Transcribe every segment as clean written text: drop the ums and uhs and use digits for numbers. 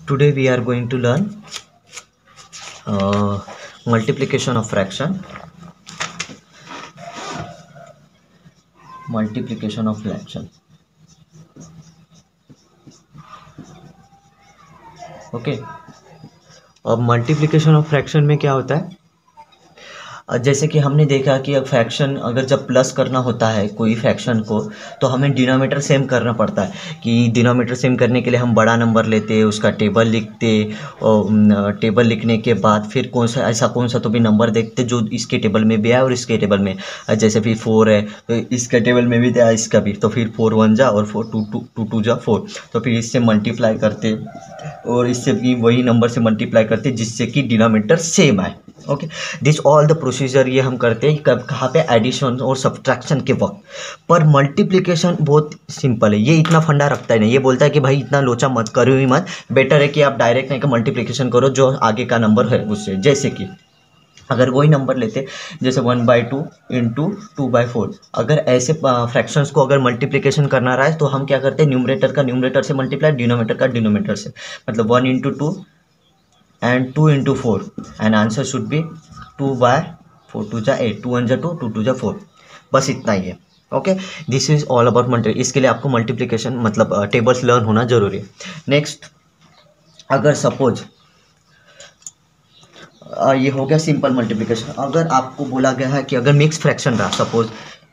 Today we are going to learn multiplication of fraction. Multiplication of fraction. Okay, अब multiplication of fraction में क्या होता है, जैसे कि हमने देखा कि अब फ्रैक्शन अगर जब प्लस करना होता है कोई फ्रैक्शन को तो हमें डिनोमिनेटर सेम करना पड़ता है कि डिनोमिनेटर सेम करने के लिए हम बड़ा नंबर लेते, उसका टेबल लिखते और टेबल लिखने के बाद फिर कौन सा तो भी नंबर देखते जो इसके टेबल में भी है और इसके टेबल में, जैसे फिर 4 है तो इसके टेबल में भी दिया इसका भी, तो फिर 4 1 जा और 4 2 जा 4, तो फिर इससे मल्टीप्लाई करते और इससे भी वही नंबर से मल्टीप्लाई करते जिससे कि डिनोमिनेटर सेम आए. Okay, this all the procedure ये हम करते हैं कहाँ पे, एडिशन और सब्ट्रैक्शन के वक्त. पर मल्टीप्लिकेशन बहुत सिंपल है, ये इतना फंडा रखता है नहीं, ये बोलता है कि भाई इतना लोचा मत करो ही मत, बेटर है कि आप डायरेक्ट नहीं कि मल्टीप्लिकेशन करो जो आगे का नंबर है उससे. जैसे कि अगर वही नंबर लेते जैसे 1/2 इंटू 2/4, अगर ऐसे फ्रैक्शंस को अगर मल्टीप्लिकेशन करना रहा है तो हम क्या करते हैं, न्यूमरेटर का न्यूमरेटर से मल्टीप्लाई, डिनोमिनेटर का डिनोमिनेटर से, मतलब 1 into 2 and 2 into 4 and answer should be 2/4 2 जा 8 2 1 जा 2 2 2 जा 4, बस इतना ही है. Okay, this is all about multiplication. इसके लिए आपको मल्टीप्लिकेशन मतलब टेबल्स लर्न होना जरूरी है. नेक्स्ट, अगर सपोज ये हो गया सिंपल मल्टीप्लिकेशन. अगर आपको बोला गया है कि अगर मिक्स फ्रैक्शन रहा, सपोज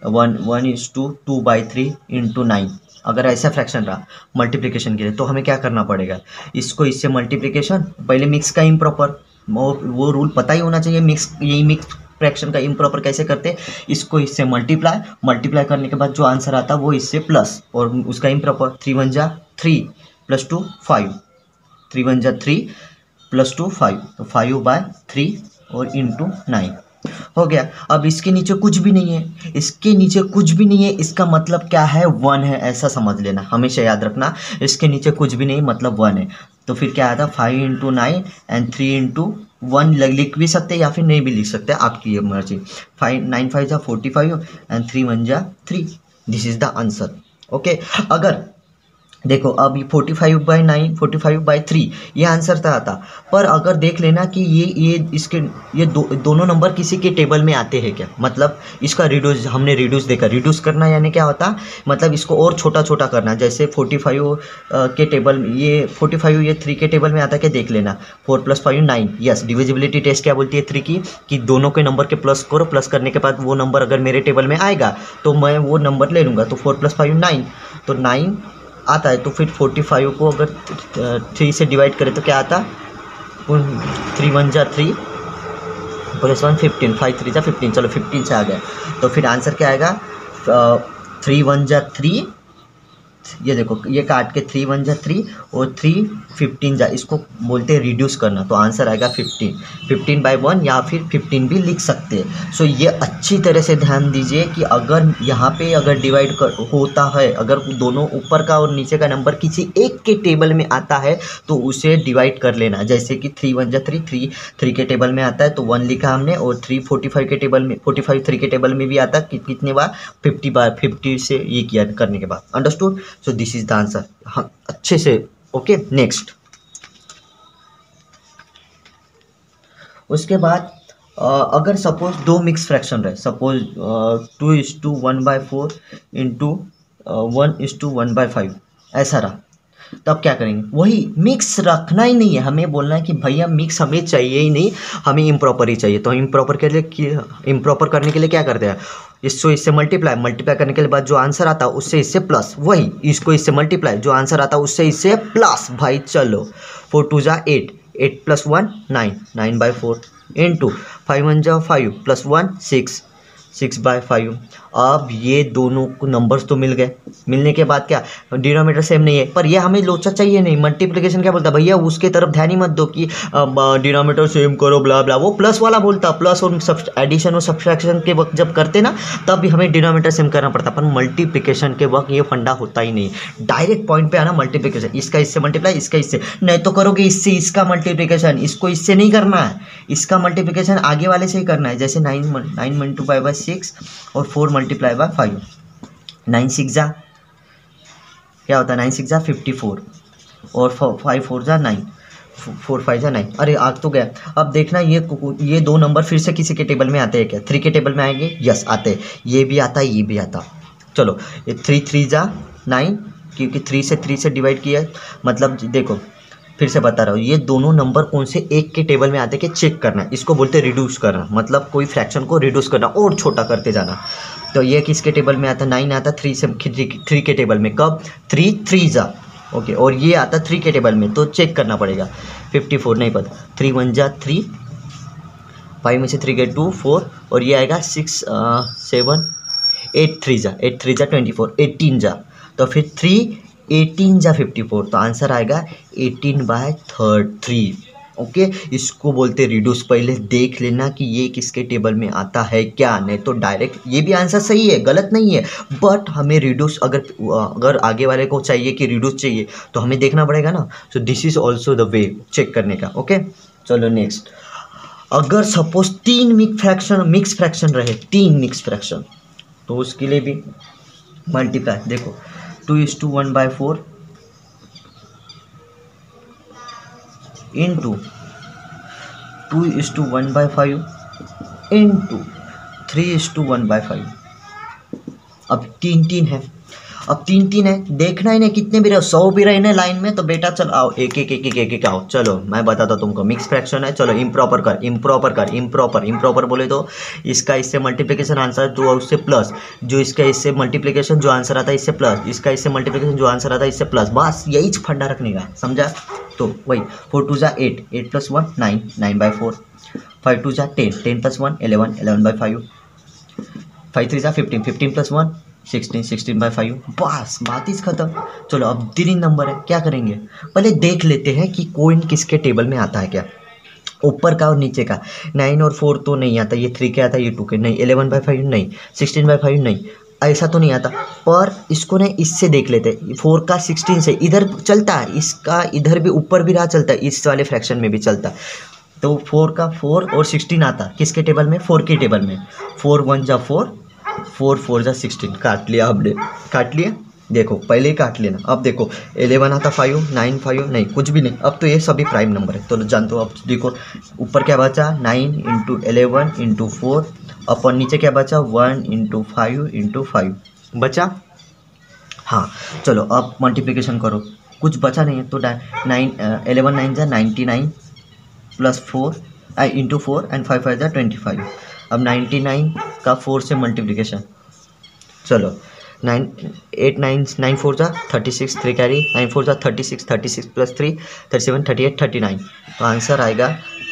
1:2/3 into 9, अगर ऐसा फ्रैक्शन रहा मल्टीप्लिकेशन के लिए तो हमें क्या करना पड़ेगा, इसको इससे मल्टीप्लिकेशन, पहले मिक्स का इम्प्रॉपर, वो रूल पता ही होना चाहिए. यही मिक्स फ्रैक्शन का इम्प्रॉपर कैसे करते, इसको इससे मल्टीप्लाई करने के बाद जो आंसर आता वो इससे प्लस और उसका इम्प्रॉपर 3 1 जा 3 + 2 5 3 1 जा 3 + 2 5, तो 5/3 और इंटू 9 हो गया. अब इसके नीचे कुछ भी नहीं है, इसके नीचे कुछ भी नहीं है, इसका मतलब क्या है, 1 है, ऐसा समझ लेना, हमेशा याद रखना. इसके नीचे कुछ भी नहीं मतलब 1 है, तो फिर क्या आता, 5 into 9 and 3 into 1 लिख भी सकते या फिर नहीं भी लिख सकते, आपकी ये मर्जी. 9 5 जा 45 and 3 1 जा 3, this is the answer. Okay, अगर देखो अब ये 45/9 45/3 ये आंसर था, पर अगर देख लेना कि ये दोनों नंबर किसी के टेबल में आते हैं क्या, मतलब इसका रिड्यूस, हमने रिड्यूस देखा, रिड्यूस करना यानी क्या होता, मतलब इसको और छोटा छोटा करना. जैसे 45 के टेबल में ये 45 ये 3 के टेबल में आता है क्या, देख लेना. 4 + 5 9, यस. डिविजिबिलिटी टेस्ट क्या बोलती है 3 की, कि दोनों के नंबर के प्लस करो, प्लस करने के बाद वो नंबर अगर मेरे टेबल में आएगा तो मैं वो नंबर ले लूँगा. तो 4 + 5 9, तो 9 आता है, तो फिर 45 को अगर 3 से डिवाइड करें तो क्या आता, 3 1 जा 3 + 1 15 5 3 जा 15, चलो 15 से आ गया. तो फिर आंसर क्या आएगा, 3 1 जा 3, ये देखो ये काट के 3 1 जा 3 और 3 15 जा, इसको बोलते हैं रिड्यूस करना, तो आंसर आएगा 15/1 या फिर 15 भी लिख सकते हैं. सो ये अच्छी तरह से ध्यान दीजिए कि अगर यहाँ पे अगर डिवाइड होता है, अगर दोनों ऊपर का और नीचे का नंबर किसी एक के टेबल में आता है तो उसे डिवाइड कर लेना. जैसे कि 3 1 जा 3 3 के टेबल में आता है तो 1 लिखा हमने, और 3 45 के टेबल में 45 3 के टेबल में भी आता है कितने बार, 50 बार, 50 से ये किया करने के बाद. Understood. So this is the answer. हाँ, अच्छे से. Okay, next. उसके बाद अगर सपोज दो मिक्स फ्रैक्शन रहे, सपोज 2:1/4 इंटू 1:1/5 ऐसा रहा, तब क्या करेंगे, वही मिक्स रखना ही नहीं है, हमें बोलना है कि भैया मिक्स हमें चाहिए ही नहीं, हमें इम्प्रॉपर ही चाहिए. तो इम्प्रॉपर करने के लिए क्या करते हैं, इसको इससे मल्टीप्लाई करने के बाद जो आंसर आता है उससे इससे प्लस, वही इसको इससे मल्टीप्लाई, जो आंसर आता है उससे इससे प्लस. भाई चलो 4 2 जा 8 8 + 1 9 9/4 इंटू 5 1 जा 5 + 1 6 6/5. अब ये दोनों नंबर्स तो मिल गए, मिलने के बाद क्या, डिनोमिनेटर सेम नहीं है, पर ये हमें लोचा चाहिए नहीं. मल्टीप्लिकेशन क्या बोलता है, भैया उसके तरफ ध्यान ही मत दो कि डिनोमिनेटर सेम करो ब्ला ब्ला, वो प्लस वाला बोलता. प्लस और एडिशन और सब्ट्रैक्शन के वक्त जब करते ना तब भी हमें डिनोमिनेटर सेम करना पड़ता, पर मल्टीप्लिकेशन के वक्त ये फंडा होता ही नहीं. डायरेक्ट पॉइंट पे आना, मल्टीप्लिकेशन, इसका इससे मल्टीप्लाई, इसका इससे, नहीं तो करोगे इससे इसका मल्टीप्लिकेशन, इसको इससे नहीं करना है, इसका मल्टीप्लिकेशन आगे वाले से ही करना है. जैसे 9 × और 4 × 5, 9 6 जा क्या होता है, 9 6 जा 54 और 5 4 जा 9, 4 5 जा 9, अरे आ तो गया। अब देखना ये दो नंबर फिर से किसी के टेबल में आते हैं क्या? 3 के टेबल में आएंगे, यस आते हैं। ये भी आता है, ये भी आता। चलो ये 3 3 जा 9, क्योंकि 3 से डिवाइड किया है, मतलब देखो फिर से बता रहा हूँ, ये दोनों नंबर कौन से एक के टेबल में आते हैं कि चेक करना, इसको बोलते हैं रिड्यूस करना, मतलब कोई फ्रैक्शन को रिड्यूस करना और छोटा करते जाना। तो ये किसके टेबल में आता? 9 आता 3 के टेबल में। कब? 3 3 जा, ओके। और ये आता 3 के टेबल में, तो चेक करना पड़ेगा। 54 नहीं पता, 3 1 जा 3, 5 में से 3 गए 2 4, और ये आएगा 6 7 8 3 जा 24, 18 जा, तो फिर 3 18 जा 54, तो आंसर आएगा 18/3। ओके, इसको बोलते रिड्यूस। पहले देख लेना कि ये किसके टेबल में आता है क्या, नहीं तो डायरेक्ट ये भी आंसर सही है, गलत नहीं है, बट हमें रिड्यूस अगर आगे वाले को चाहिए कि रिड्यूस चाहिए तो हमें देखना पड़ेगा ना। So this is also the way check करने का। ओके चलो नेक्स्ट, अगर सपोज 3 मिक्स फ्रैक्शन रहे, 3 मिक्स फ्रैक्शन, तो उसके लिए भी मल्टीप्लाई। देखो 2:1/4 इंटू 2:1/5 इंटू 3:1/5। अब 3 है, अब 3 है, देखना ही नहीं कितने भी रहे, 100 भी रहे ना लाइन में, तो बेटा चल आओ एक एक आओ। चलो मैं बताता तुमको, मिक्स फ्रैक्शन है, चलो इम्प्रॉपर बोले तो इसका इससे मल्टीप्लिकेशन आंसर जो उससे प्लस, जो इसका इससे मल्टीप्लिकेशन जो आंसर आता है इससे प्लस, इसका इससे मल्टीप्लिकेशन जो आंसर आता है इससे प्लस, बस यही फंडा रखने का, समझा? तो वही 4 2 जा 8, 8 + 1 9, 9/4, 5 2 जा 10, 10 + 1 11, 11/5, 5 3 जा 15, 15 + 1 16, 16/5, बस बात ही खत्म। चलो अब 3 नंबर है, क्या करेंगे? पहले देख लेते हैं कि कोइन किसके टेबल में आता है क्या, ऊपर का और नीचे का। 9 और 4 तो नहीं आता, ये 3 के आता है, ये 2 के नहीं, 11/5 नहीं, 16/5 नहीं, ऐसा तो नहीं आता। पर इसको ना इससे देख लेते हैं, 4 का 16 से इधर चलता है, इसका इधर भी ऊपर भी रहा चलता है, इस वाले फ्रैक्शन में भी चलता है। तो 4 का 4 और 16 आता किसके टेबल में? 4 के टेबल में। 4 1 जा 4, 4 4 जा 16, काट लिया आपने, काट लिया। देखो पहले ही काट लेना। अब देखो 11 आता 5, 9 5 नहीं, कुछ भी नहीं। अब तो ये सभी प्राइम नंबर है, तो जानते हो। अब देखो ऊपर क्या बचा? 9 × 11 × 4, अपन नीचे क्या बचा? 1 × 5 × 5 बचा। हाँ चलो अब मल्टीप्लिकेशन करो, कुछ बचा नहीं है तो 11 9 जा 99 + 4 × 4 एंड 5 5 जा 25। अब 99 का 4 से मल्टीप्लिकेशन, चलो 9 8 9 9 4 जा 36, 3 कैरी, 9 4 जा 36, 36 + 3 37 38 39, तो आंसर आएगा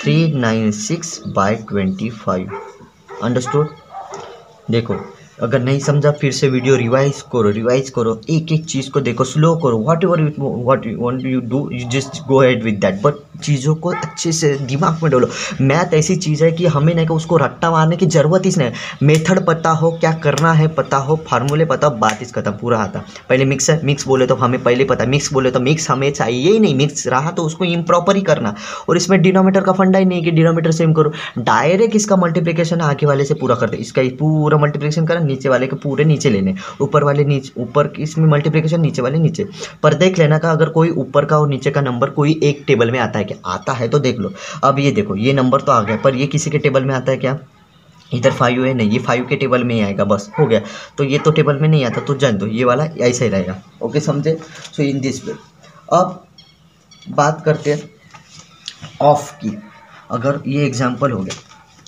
396/25। अंडरस्टूड? देखो अगर नहीं समझा फिर से वीडियो रिवाइज करो, एक एक चीज़ को देखो, स्लो करो, what you want you do, you just go ahead with that, but चीज़ों को अच्छे से दिमाग में डालो। मैथ ऐसी चीज़ है कि हमें नहीं कि उसको रट्टा मारने की ज़रूरत ही नहीं है। मेथड पता हो, क्या करना है पता हो, फार्मूले पता हो, बात इस खत्म, पूरा आता। पहले मिक्स है, मिक्स बोले तो हमें पहले पता, मिक्स बोले तो मिक्स हमें चाहिए ही नहीं, मिक्स रहा तो उसको इम्प्रॉपर ही करना। और इसमें डिनोमीटर का फंडा ही नहीं कि डिनोमीटर सेम करो, डायरेक्ट इसका मल्टीप्लिकेशन आगे वाले से पूरा कर दे, इसका पूरा मल्टीप्लिकेशन करना, नीचे वाले के पूरे नीचे लेने, ऊपर वाले नीचे, ऊपर इसमें मल्टीप्लिकेशन, नीचे वाले नीचे। पर देख लेना का अगर कोई ऊपर का और नीचे का नंबर कोई एक टेबल में आता है क्या? आता है तो देख लो। अब ये देखो ये नंबर तो आ गया, पर ये किसी के टेबल में आता है क्या? इधर 5 है नहीं, ये 5 के टेबल में ही आएगा, बस हो गया। तो ये तो टेबल में नहीं आता, तो जान दो, ये वाला ऐसा ही रहेगा। ओके समझे? So in this way. अब बात करते हैं ऑफ की। अगर ये एग्जाम्पल हो गया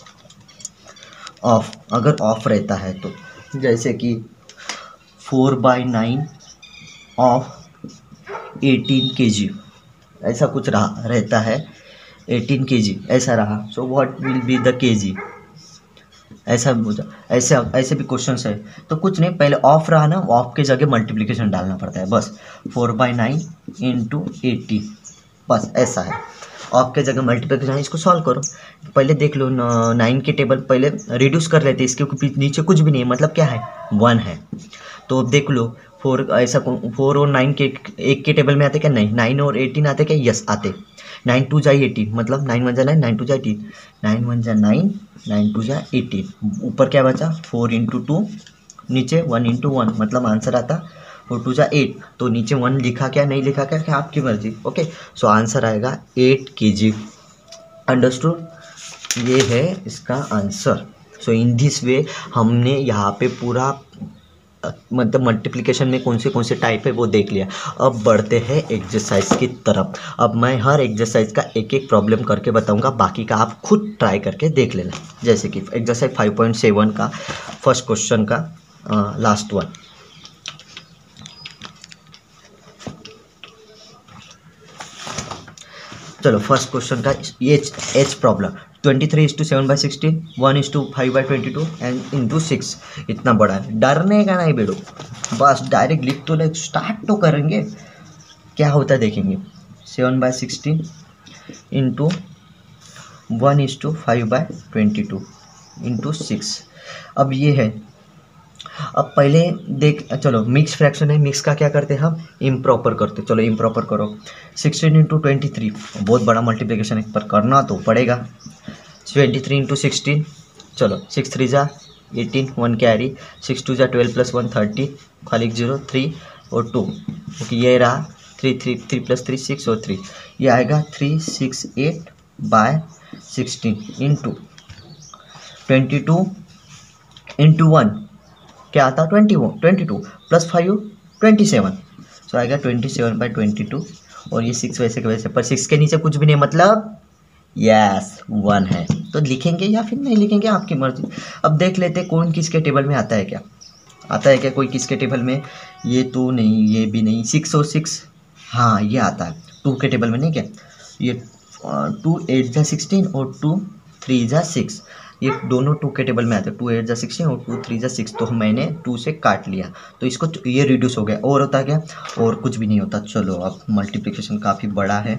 ऑफ, अगर ऑफ रहता है तो जैसे कि 4/9 ऑफ 18 kg, ऐसा कुछ रहता है, 18 kg ऐसा रहा। So what will be the kg? ऐसा ऐसे भी क्वेश्चन है। तो कुछ नहीं, पहले ऑफ रहा ना, ऑफ के जगह मल्टीप्लिकेशन डालना पड़ता है, बस 4/9 × 18, बस ऐसा है। ऑफ के जगह मल्टीप्लिकेशन, इसको सॉल्व करो। पहले देख लो 9 के टेबल पहले रिड्यूस कर लेते, इसके नीचे कुछ भी नहीं है, मतलब क्या है? 1 है। तो देख लो 4 ऐसा 4 और 9 के एक के टेबल में आते क्या? नहीं। 9 और 18 आते क्या? यस आते। 9 2 जा 18, मतलब 9 1 जा 9, 9 2 जा 18, 9 1 जा 9, 9 2 जा 18। ऊपर क्या बचा? 4 × 2, नीचे 1 × 1, मतलब आंसर आता 4 2 जा 8, तो नीचे 1 लिखा क्या नहीं लिखा क्या आपकी मर्जी। ओके, सो आंसर आएगा 8 kg। अंडरस्टूड, ये है इसका आंसर। सो इन दिस वे हमने यहाँ पे पूरा मतलब मल्टीप्लिकेशन में कौन से टाइप है वो देख लिया। अब बढ़ते हैं एक्सरसाइज की तरफ। अब मैं हर एक्सरसाइज का एक एक प्रॉब्लम करके बताऊंगा, बाकी का आप खुद ट्राई करके देख लेना। जैसे कि एक्सरसाइज 5.7 का फर्स्ट क्वेश्चन का लास्ट वन। चलो फर्स्ट क्वेश्चन का एच प्रॉब्लम 23:7/16, 1:5/22 एंड इंटू 6। इतना बड़ा है, डरने का नहीं बेड़ो, बस डायरेक्ट लिख तो ले, स्टार्ट तो करेंगे। क्या होता है देखेंगे। 7/16 इंटू 1:5/22 इंटू 6। अब ये है, अब पहले देख, चलो मिक्स फ्रैक्शन है, मिक्स का क्या करते हैं हम, इम्प्रॉपर करते। चलो इम्प्रॉपर करो। 16 इंटू 23, बहुत बड़ा मल्टीप्लिकेशन है पर करना तो पड़ेगा। 23 इंटू 16, चलो 6 3 जा 18, 1 कैरी, 6 2 जा 12 + 1 30, खाली 0 3 और 2। ओके, ये रहा 3 3 3 + 3 6 और 3, ये आएगा 368/16 इंटू 22 इंटू 1 क्या आता 22 + 5 27, सो आएगा 27/22। और ये 6 वैसे के वैसे, पर 6 के नीचे कुछ भी नहीं, मतलब यस 1 है, तो लिखेंगे या फिर नहीं लिखेंगे आपकी मर्जी। अब देख लेते कौन किसके टेबल में आता है, क्या आता है क्या कोई किसके टेबल में। ये तो नहीं, ये भी नहीं, 6 और 6, हाँ ये आता है 2 के टेबल में, नहीं क्या ये 2 8 जा 16 और 2 3 जा 6, ये दोनों 2 के टेबल में आते हैं। 2 8 जा 16 और 2 3 जा 6, तो मैंने 2 से काट लिया, तो इसको ये रिड्यूस हो गया। और होता है क्या, और कुछ भी नहीं होता। चलो अब मल्टीप्लिकेशन काफ़ी बड़ा है।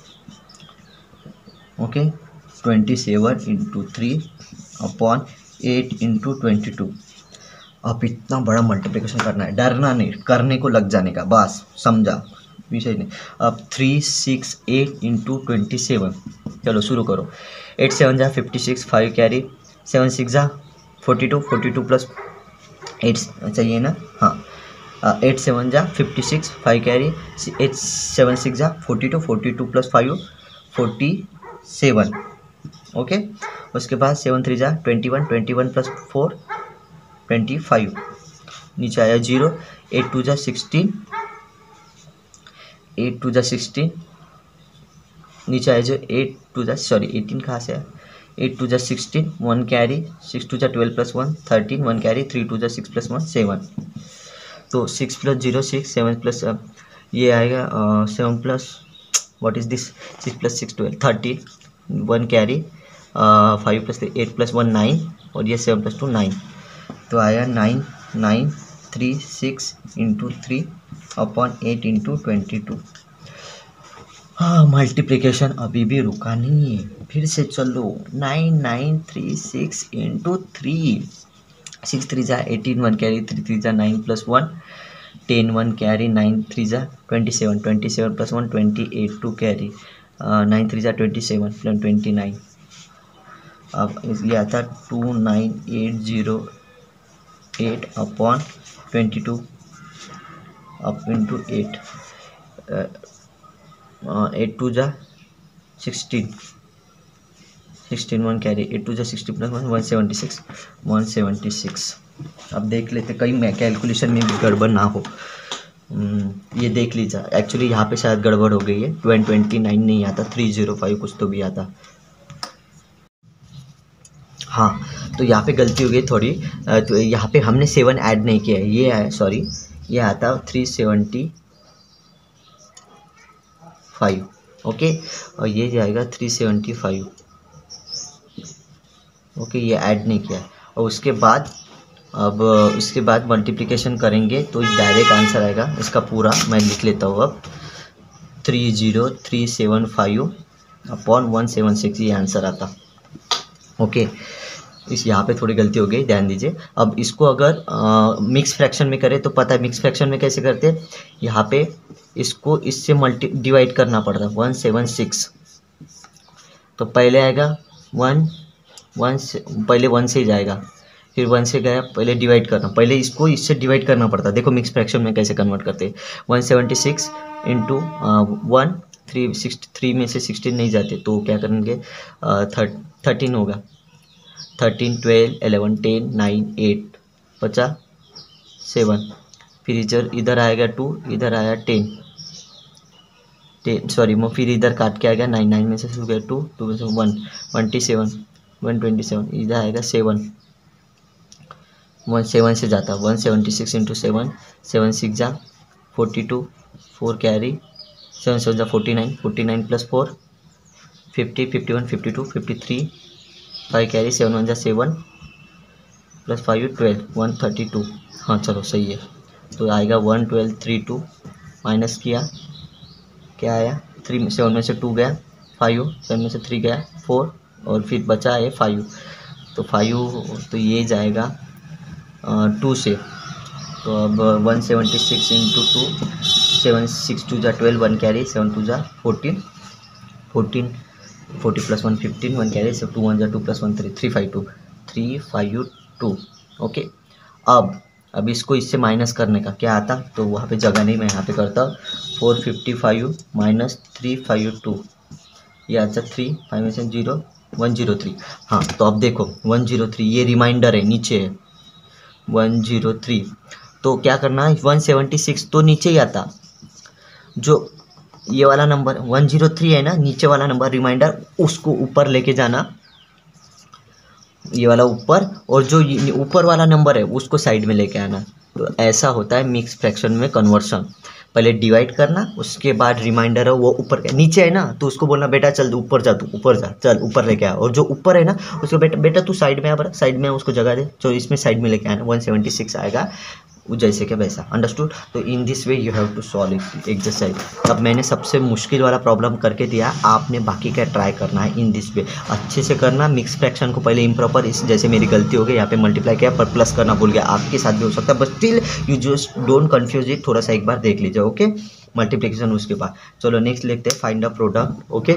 Okay, 27 into 3 upon 8 into 22। अब इतना बड़ा मल्टीप्लिकेशन करना है, डरना नहीं, करने को लग जाने का, बस समझा विषय नहीं। अब 3 6 8 इंटू 27, चलो शुरू करो। 8 7 जा 56, 5 कैरी, 7 6 जा 42, 42 + 8 चाहिए ना, हाँ 8 7 जा 56, 5 कैरी, 8 7 6 जा 42, 42 + 5 47। ओके, उसके बाद 7 3 जा 21, 21 + 4 25, नीचे आया 0। 8 2 जा 16, 8 2 जा 16, नीचे आया जो 8 2 जा 18 कहाँ से है, 8 2 जा 16, 1 कैरी, 6 2 जा 12 + 1 13, 1 कैरी, 3 2 जा 6 + 1 7, तो 6 + 0 6, 7 प्लस ये आएगा 7 plus what is this, 6 + 6 12 13, 1 carry, 5 + 3 8 + 1 9, और ये 7 + 2 9, तो आया 9 9 3 6 इंटू 3 अपॉन 8 इंटू 22। हाँ, मल्टीप्लिकेशन अभी भी रुका नहीं है, फिर से चलो। 9 9 3 6 इंटू 3, 6 3 जा 18, 1 कैरी, 3 3 जा 9 + 1 10, 1 कैरी, 9 3 जा 27, 27 + 1 28, 2 कैरी, 9 3 जा 27 + 29। अब ये आता 29808 अपॉन 22 अप इंटू 8, 8 2 जा 16, 16 1 कैरी, 8 2 जा 60 + 1 176। अब देख लेते कहीं मैं कैलकुलेशन में भी गड़बड़ ना हो। ये देख लीजिए, एक्चुअली यहाँ पे शायद गड़बड़ हो गई है, 29 नहीं आता, 305 कुछ तो भी आता। हाँ, तो यहाँ पे गलती हो गई थोड़ी, तो यहाँ पे हमने 7 ऐड नहीं किया है, ये है सॉरी, ये आता 375। ओके, और ये जाएगा 375। ओके, ये ऐड नहीं किया है। और उसके बाद अब इसके बाद मल्टीप्लिकेशन करेंगे तो डायरेक्ट आंसर आएगा इसका पूरा। मैं लिख लेता हूँ अब 30375 अपॉन 176, ये आंसर आता। ओके, इस यहाँ पे थोड़ी गलती हो गई, ध्यान दीजिए। अब इसको अगर मिक्स फ्रैक्शन में करें तो पता है मिक्स फ्रैक्शन में कैसे करते हैं, यहाँ पे इसको इससे डिवाइड करना पड़ता है 176। तो पहले आएगा 1 1 से, पहले 1 से ही जाएगा, फिर 1 से गया, पहले डिवाइड करना, पहले इसको इससे डिवाइड करना पड़ता। देखो मिक्स फ्रैक्शन में कैसे कन्वर्ट करते हैं। 176 इंटू 1, 3 में से 16 नहीं जाते तो क्या करेंगे, 13 होगा। 13, 12, 11, 10, 9, 8 बचा 7, फिर इधर आएगा 2, इधर आया 10 सॉरी फिर इधर काट के आएगा 9, 9 में से हो गया 2, 2 में से 1, 27, 127, इधर आएगा 7, 7 से जाता 176 इंटू 7, 7 6 जा 42, 4 कैरी, 7 7 जा 49, 49 प्लस 4 50, 51, 52, 53, 5 कैरी, 7 1 जा 7 प्लस 5 12, 132। हाँ चलो सही है। तो आएगा 11232 माइनस किया, क्या आया 3, 7 में से 2 गया 5, 7 में से 3 गया 4 और फिर बचा है 5। तो 5 तो ये जाएगा 2 से। तो अब 176 इंटू 2, 7 6 2 जा 12, 1 कैरी, 7 2 जा 14, 40 प्लस 1 15, 1 कैरी, 2 1 जा 2 प्लस 1 3, 352। ओके, अब इसको इससे माइनस करने का क्या आता, तो वहाँ पे जगह नहीं, मैं यहाँ पे करता 455 माइनस 352, ये आता 3, 5 में से 0, 103। हाँ तो अब देखो 103 ये रिमाइंडर है, नीचे है 103। तो क्या करना है, 176 तो नीचे ही आता, जो ये वाला नंबर 103 है ना, नीचे वाला नंबर रिमाइंडर, उसको ऊपर लेके जाना, ये वाला ऊपर, और जो ऊपर वाला नंबर है उसको साइड में लेके आना। तो ऐसा होता है मिक्स फ्रैक्शन में कन्वर्शन। पहले डिवाइड करना, उसके बाद रिमाइंडर है वो ऊपर नीचे है ना, तो उसको बोलना बेटा चल ऊपर जा, तू ऊपर जा, चल ऊपर लेके आ, और जो ऊपर है ना उसको बेटा तू साइड में आ, बड़ा साइड में उसको जगह दे, जो इसमें साइड में लेके आना। 176 आएगा जैसे कि वैसा, अंडरस्टूड। तो in this way you have to solve it exercise. अब मैंने सबसे मुश्किल वाला प्रॉब्लम करके दिया, आपने बाकी का ट्राई करना है इन दिस वे, अच्छे से करना। मिक्स फ्रैक्शन को पहले इम्प्रॉपर, इस जैसे मेरी गलती हो गई, यहाँ पे मल्टीप्लाई किया पर प्लस करना भूल गया, आपके साथ भी हो सकता है, but still you just don't confuse it, थोड़ा सा एक बार देख लीजिए। ओके, मल्टीप्लिकेशन उसके बाद। चलो नेक्स्ट लिखते हैं, find the product. Okay,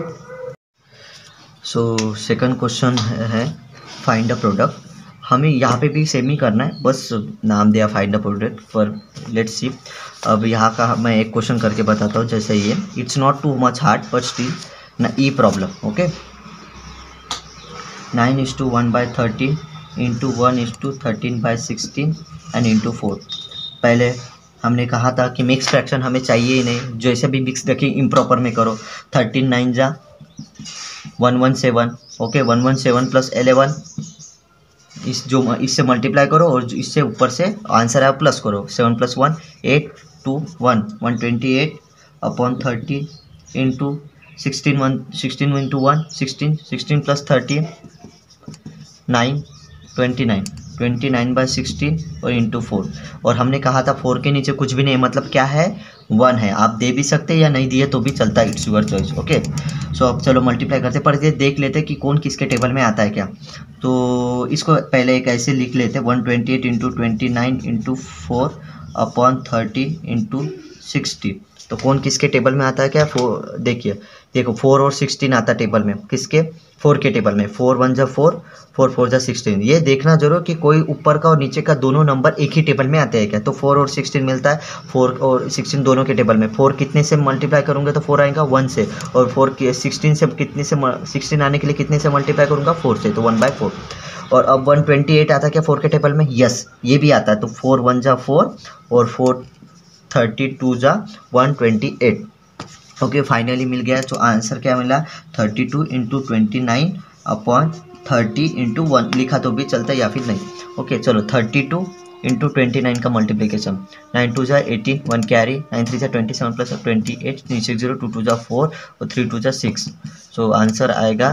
so second question है फाइंड द प्रोडक्ट। हमें यहाँ पे भी सेम ही करना है, बस नाम दिया find the product for, let's see. अब यहाँ का मैं एक क्वेश्चन करके बताता हूँ, जैसे ये, it's not too much hard but still ना E problem. Okay, 9:1/30 into 1:13/16 and into 4। पहले हमने कहा था कि मिक्स फ्रैक्शन हमें चाहिए ही नहीं, जैसे भी मिक्स देखिए इम्प्रॉपर में करो। 13 9 जा 117, ओके 117 प्लस 11, इससे मल्टीप्लाई करो और इससे ऊपर से आंसर है प्लस करो। 7 + 1 8 2 1 128 अपॉन 30 इंटू 16 16 इंटू 1 16 16 प्लस 30 9 29 29/16 और इंटू 4। और हमने कहा था 4 के नीचे कुछ भी नहीं, मतलब क्या है 1 है। आप दे भी सकते हैं या नहीं दिए तो भी चलता है, it's your choice. Okay, so अब चलो मल्टीप्लाई करते, पर ये देख लेते कि कौन किसके टेबल में आता है क्या। तो इसको पहले एक ऐसे लिख लेते, 128 इंटू 29 इंटू 4 अपॉन 30 इंटू 60। तो कौन किसके टेबल में आता है क्या, 4 देखिए, देखो 4 और 16 आता टेबल में, किसके 4 के टेबल में। 4 1 जा 4, 4 4 जा 16। ये देखना जरूर कि कोई ऊपर का और नीचे का दोनों नंबर एक ही टेबल में आते हैं क्या। तो 4 और 16 मिलता है, 4 और 16 दोनों के टेबल में। 4 कितने से मल्टीप्लाई करूंगा तो 4 आएगा 1 से, और 4 के 16 से कितने से 16 आने के लिए कितने से मल्टीप्लाई करूंगा 4 से, तो 1/4। और अब 128 आता है क्या 4 के टेबल में, यस ये भी आता है। तो 4 1 जा 4 और 4 32 जा 128। ओके, फाइनली मिल गया। तो आंसर क्या मिला, 32 इंटू 29 अपॉन 30 इंटू 1 लिखा तो भी चलता है या फिर नहीं। ओके चलो 32 इंटू 29 का मल्टीप्लिकेशन, 9 2 जा 18 1 कैरी, 9 3 जा 27 प्लस 28 6 0 2 2 जा 4 और 3 2 जा 6। सो आंसर आएगा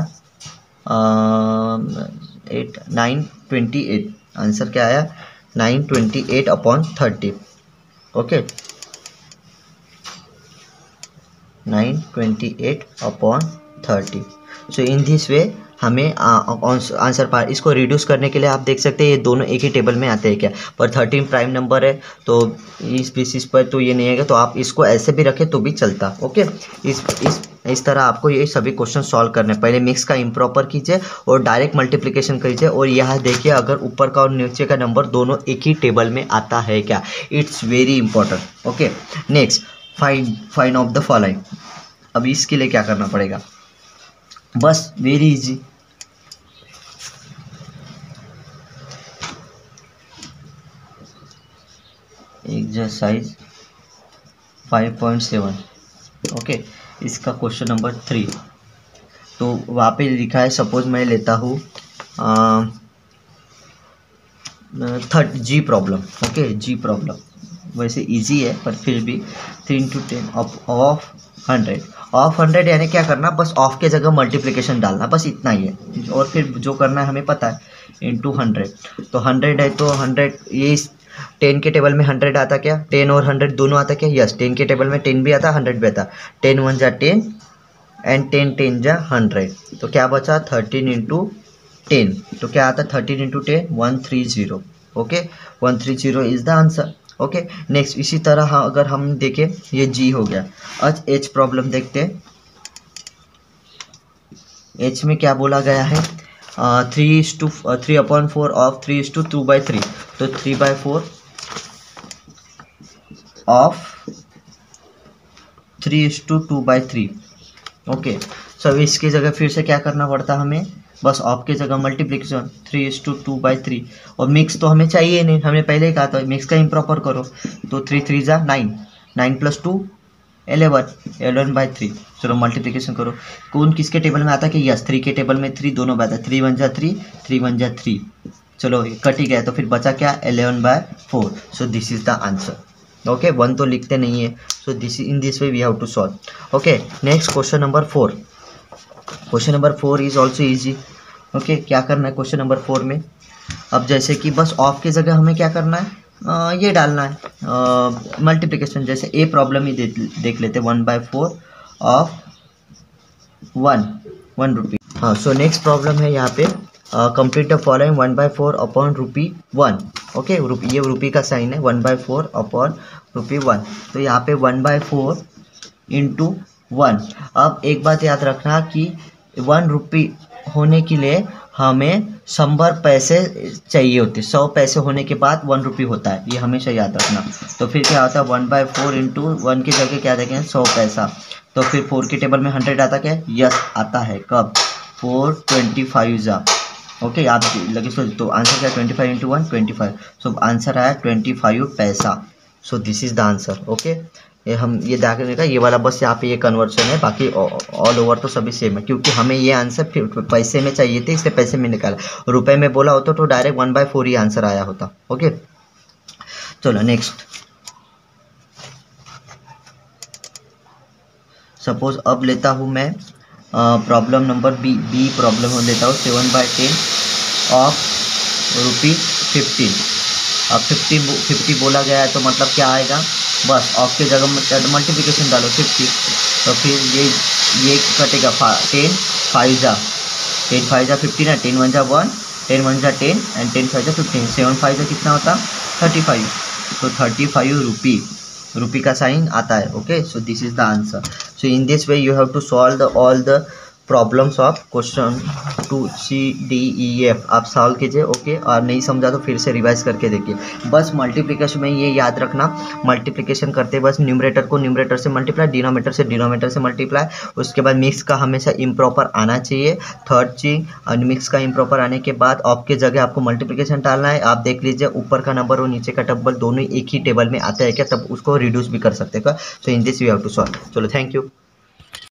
928। आंसर क्या आया 928 upon 30। Okay 928 upon 30. So in this way हमें आंसर पार्ट इसको रिड्यूस करने के लिए आप देख सकते हैं ये दोनों एक ही टेबल में आते हैं क्या, पर 13 प्राइम नंबर है तो इस बेसिस पर तो ये नहीं आएगा, तो आप इसको ऐसे भी रखें तो भी चलता। ओके, इस तरह आपको ये सभी क्वेश्चन सॉल्व करने, पहले मिक्स का इम्प्रॉपर कीजिए और डायरेक्ट मल्टीप्लिकेशन कीजिए, और यहाँ देखिए अगर ऊपर का और नीचे का नंबर दोनों एक ही टेबल में आता है क्या, it's very important. Okay, next find of the following. अब इसके लिए क्या करना पड़ेगा, बस वेरी इजी, एक्सरसाइज 5.7। ओके, इसका क्वेश्चन नंबर 3, तो वहाँ पे लिखा है, सपोज मैं लेता हूँ G problem. Okay, G problem वैसे इजी है पर फिर भी 3 into 10 ऑफ 100 यानी क्या करना, बस ऑफ के जगह मल्टीप्लिकेशन डालना, बस इतना ही है, और फिर जो करना है हमें पता है, इंटू 100। तो 100 है तो 100, ये 10 के टेबल में 100 आता क्या, 10 और 100 दोनों आता क्या, यस 10 के टेबल में 10 भी आता 100 भी आता, 10 1 जा 10 एंड 10 10 जा 100, तो क्या बचा 13 into 10, तो क्या आता 13 into 10 130। Okay, 130 is the answer. Okay, next इसी तरह अगर हम देखें, ये जी हो गया। आज एच प्रॉब्लम देखते हैं। एच में क्या बोला गया है, 3/4 ऑफ 3:2/3, तो 3/4 ऑफ 3:2/3। ओके, सो इसकी जगह फिर से क्या करना पड़ता हमें, बस ऑफ की जगह मल्टीप्लिकेशन 3:2/3, और मिक्स तो हमें चाहिए नहीं, हमने पहले ही कहा था मिक्स का इम्प्रॉपर करो, तो 3 3 जा 9, 9 + 2 11/3। चलो मल्टीप्लिकेशन करो, कौन किसके टेबल में आता है कि यस 3 के टेबल में 3 दोनों में आता है, 3 1 जा 3, 3 1 जा 3, चलो कट ही गया, तो फिर बचा क्या 11/4। So this is the answer. Okay, 1 तो लिखते नहीं है, so this in this way we have to solve. Okay, next question number 4। Question number 4 is also easy. Okay, क्या करना है क्वेश्चन नंबर 4 में, अब जैसे कि बस ऑफ की जगह हमें क्या करना है, ये डालना है मल्टीप्लिकेशन, जैसे ए प्रॉब्लम ही देख लेते, 1/4 ऑफ 1 रुपी। हाँ, सो नेक्स्ट प्रॉब्लम है यहाँ पे, complete the following 1/4 upon ₹1। Okay, ये रुपी का साइन है, 1/4 अपॉन ₹1, तो यहाँ पे 1/4 इंटू 1। अब एक बात याद रखना कि 1 रुपी होने के लिए हमें 100 पैसे चाहिए होते, 100 पैसे होने के बाद 1 रुपी होता है, ये हमेशा याद रखना। तो फिर क्या होता है 1/4 इंटू 1 की जगह क्या देखें 100 पैसा, तो फिर 4 के टेबल में 100 आता क्या, यस आता है, कब 425 जा। ओके, आप लगे सोच, तो आंसर क्या 25 इंटू 1 25, सो आंसर आया 25 पैसा। So this is the answer. Okay, ये देखने का ये वाला बस यहाँ पे ये कन्वर्शन है, बाकी ऑल ओवर तो सभी सेम है, क्योंकि हमें ये आंसर पैसे में चाहिए थे, इसलिए पैसे में निकाला, रुपए में बोला होता तो डायरेक्ट 1/4 ही आंसर आया होता। ओके, चलो नेक्स्ट, सपोज अब लेता हूँ मैं प्रॉब्लम नंबर बी प्रॉब्लम लेता हूँ 7/10 ऑफ ₹15। अब 50 बोला गया है, तो मतलब क्या आएगा, बस ऑफ के जगह मल्टीप्लिकेशन डालो 50, तो फिर ये कटेगा 10 5 जा 15 है, 10 1 जा 1, 10 1 जा 10 एंड 10 5 जा 15, 7 5 जा कितना होता 35, तो 35 रुपी का साइन आता है। Okay, so this is the answer. So in this way you have to solve all the problems of question 2 C D E F आप सॉल्व कीजिए। ओके, और नहीं समझा तो फिर से रिवाइज करके देखिए। बस मल्टीप्लिकेशन में ये याद रखना, मल्टीप्लिकेशन करते बस न्यूमरेटर को न्यूमरेटर से मल्टीप्लाई, डिनोमिनेटर से मल्टीप्लाई, उसके बाद मिक्स का हमेशा इम्प्रॉपर आना चाहिए। थर्ड चीज, मिक्स का इम्प्रॉपर आने के बाद ऑफ के जगह आपको मल्टीप्लिकेशन डालना है। आप देख लीजिए ऊपर का नंबर और नीचे का टेबल दोनों एक ही टेबल में आता है क्या, तब उसको रिड्यूस भी कर सकते हैं। So in this you have to solve. चलो थैंक यू।